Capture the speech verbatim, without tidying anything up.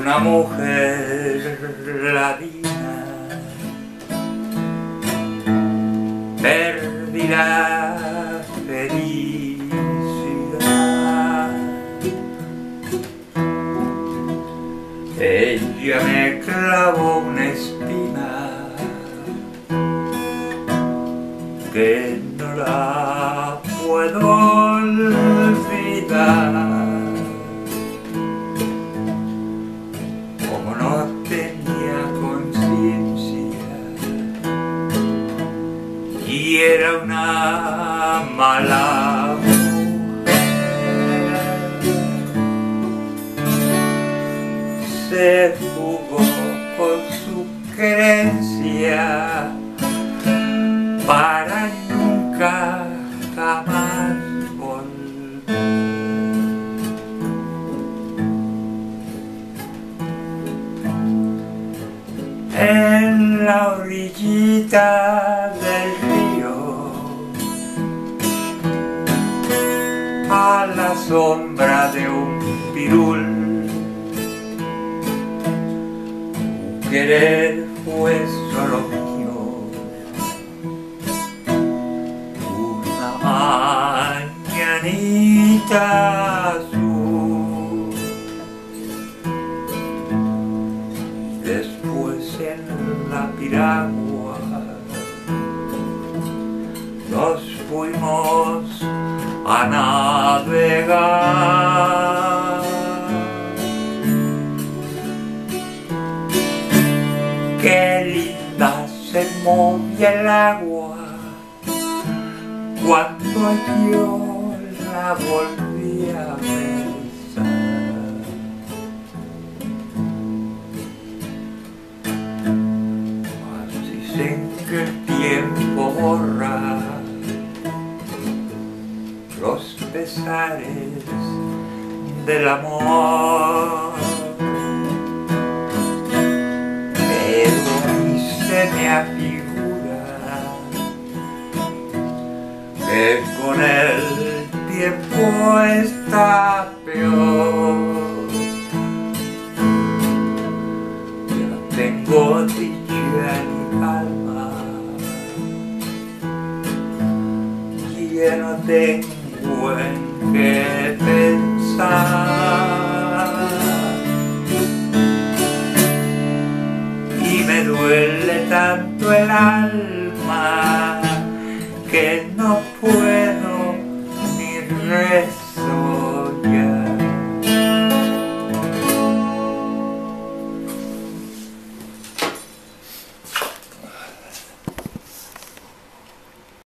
una mujer ladina perdí la felicidad. Ella me clavó una espina que no la puedo olvidar. Como no tenía conciencia y era una mala mujer, se jugó con su creencia para nunca jamás volver. En la orillita del río, a la sombra de un pirul, tu querer fue solo mío. Una mañanita azul, después en la piragua nos fuimos a navegar. Qué linda se movía el agua cuando yo la volví a besar. Mas dicen que el tiempo borra los pesares del amor, pero a mí se me afigura que con el tiempo está peor. Yo no tengo dicha ni calma, y ya no tengo en qué pensar, y me duele tanto el alma que no puedo ni respirar.